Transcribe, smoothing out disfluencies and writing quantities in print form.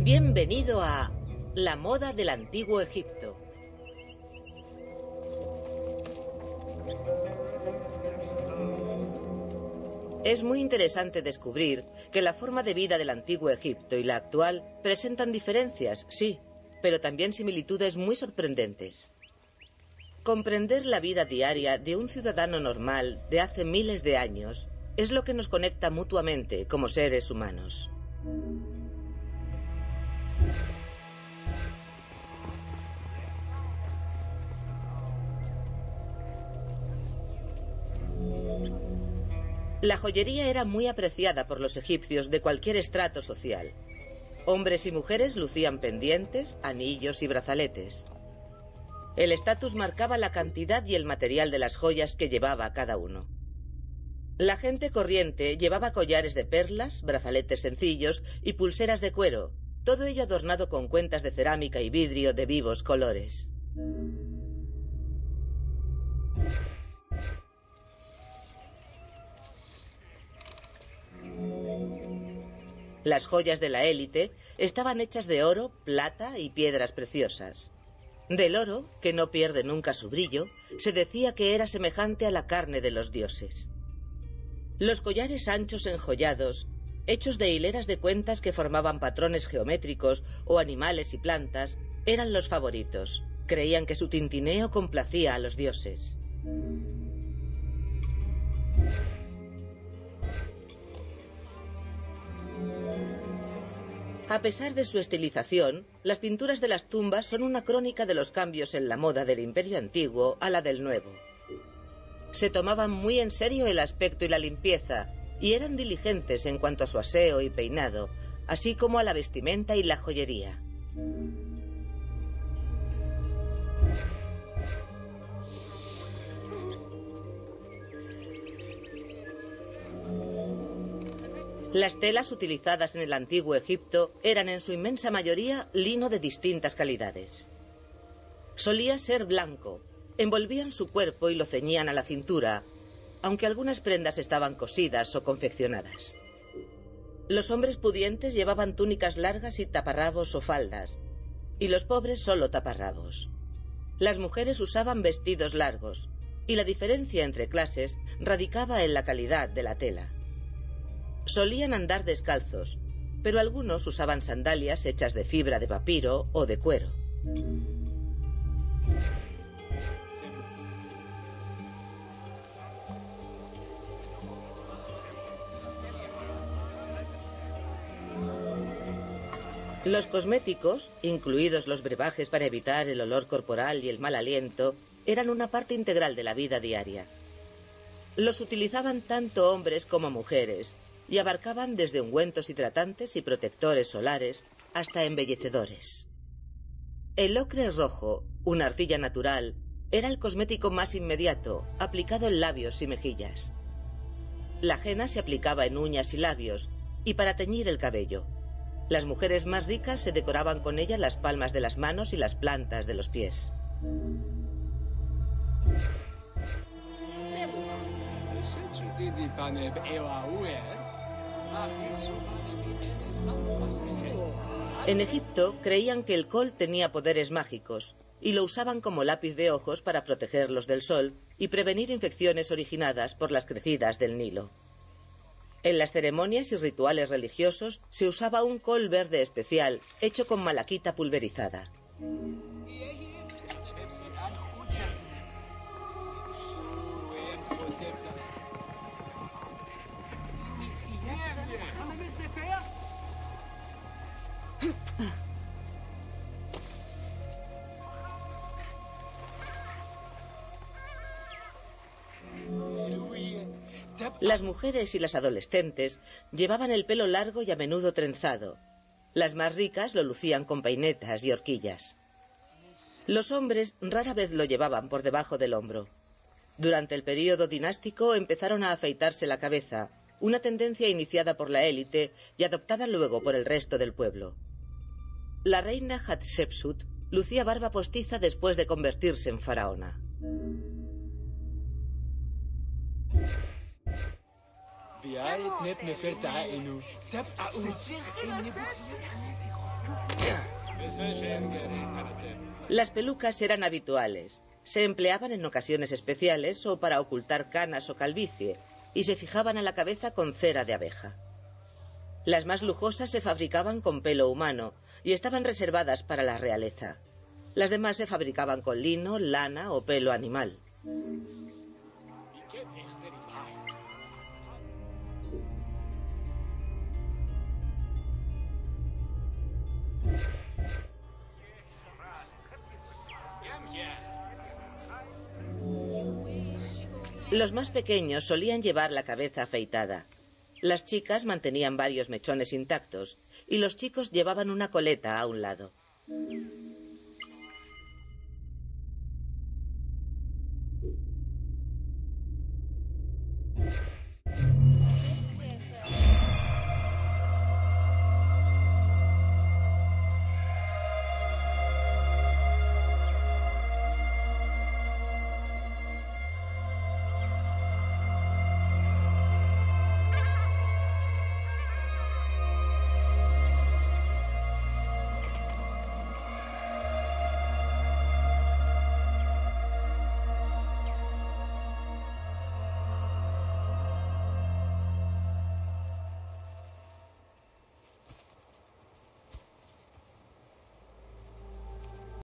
Bienvenido a la moda del antiguo Egipto. Es muy interesante descubrir que la forma de vida del antiguo Egipto y la actual presentan diferencias, sí, pero también similitudes muy sorprendentes. Comprender la vida diaria de un ciudadano normal de hace miles de años es lo que nos conecta mutuamente como seres humanos. La joyería era muy apreciada por los egipcios de cualquier estrato social. Hombres y mujeres lucían pendientes, anillos y brazaletes. El estatus marcaba la cantidad y el material de las joyas que llevaba cada uno. La gente corriente llevaba collares de perlas, brazaletes sencillos y pulseras de cuero, todo ello adornado con cuentas de cerámica y vidrio de vivos colores. Las joyas de la élite estaban hechas de oro, plata y piedras preciosas. Del oro, que no pierde nunca su brillo, se decía que era semejante a la carne de los dioses. Los collares anchos enjollados, hechos de hileras de cuentas que formaban patrones geométricos o animales y plantas, eran los favoritos. Creían que su tintineo complacía a los dioses. A pesar de su estilización, las pinturas de las tumbas son una crónica de los cambios en la moda del Imperio Antiguo a la del Nuevo. Se tomaban muy en serio el aspecto y la limpieza, y eran diligentes en cuanto a su aseo y peinado, así como a la vestimenta y la joyería. Las telas utilizadas en el antiguo Egipto eran en su inmensa mayoría lino de distintas calidades. Solía ser blanco, envolvían su cuerpo y lo ceñían a la cintura, aunque algunas prendas estaban cosidas o confeccionadas. Los hombres pudientes llevaban túnicas largas y taparrabos o faldas, y los pobres solo taparrabos. Las mujeres usaban vestidos largos, y la diferencia entre clases radicaba en la calidad de la tela. Solían andar descalzos, pero algunos usaban sandalias hechas de fibra de papiro o de cuero. Los cosméticos, incluidos los brebajes para evitar el olor corporal y el mal aliento, eran una parte integral de la vida diaria. Los utilizaban tanto hombres como mujeres, y abarcaban desde ungüentos hidratantes y protectores solares hasta embellecedores. El ocre rojo, una arcilla natural, era el cosmético más inmediato, aplicado en labios y mejillas. La henna se aplicaba en uñas y labios, y para teñir el cabello. Las mujeres más ricas se decoraban con ella las palmas de las manos y las plantas de los pies. En Egipto creían que el col tenía poderes mágicos y lo usaban como lápiz de ojos para protegerlos del sol y prevenir infecciones originadas por las crecidas del Nilo. En las ceremonias y rituales religiosos se usaba un col verde especial hecho con malaquita pulverizada. Las mujeres y las adolescentes llevaban el pelo largo y a menudo trenzado. Las más ricas lo lucían con peinetas y horquillas. Los hombres rara vez lo llevaban por debajo del hombro. Durante el período dinástico empezaron a afeitarse la cabeza, una tendencia iniciada por la élite y adoptada luego por el resto del pueblo. La reina Hatshepsut lucía barba postiza después de convertirse en faraona. Las pelucas eran habituales. Se empleaban en ocasiones especiales o para ocultar canas o calvicie, y se fijaban a la cabeza con cera de abeja. Las más lujosas se fabricaban con pelo humano y estaban reservadas para la realeza. Las demás se fabricaban con lino, lana o pelo animal. Los más pequeños solían llevar la cabeza afeitada. Las chicas mantenían varios mechones intactos y los chicos llevaban una coleta a un lado.